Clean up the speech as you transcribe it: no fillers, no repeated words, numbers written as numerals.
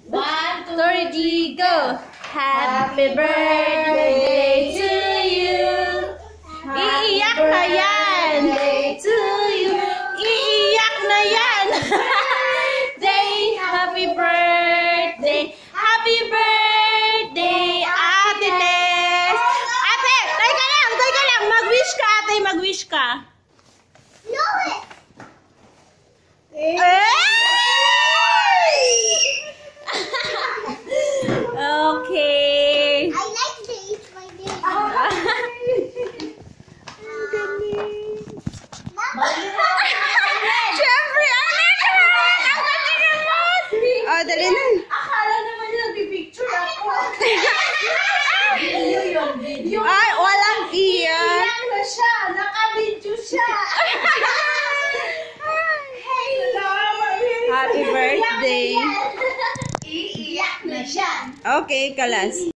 1, 2, 3, go! Happy birthday to you! Iiyak na yan! To you! Iiyak na yan! Happy birthday! Happy birthday, Ate Tess! Ate! Teka lang! Mag-wish ka, ate! Mag-wish ka! No! Okay. I like to eat my day. Siyempre, ang galing naman! Oh, dali na. Akala naman nila nagpipicture ako. Video yun. Ay, walang iyan. Iyak na siya. Naka-video siya. Hey! Happy birthday. Iiyak na siya. Okay, kalas.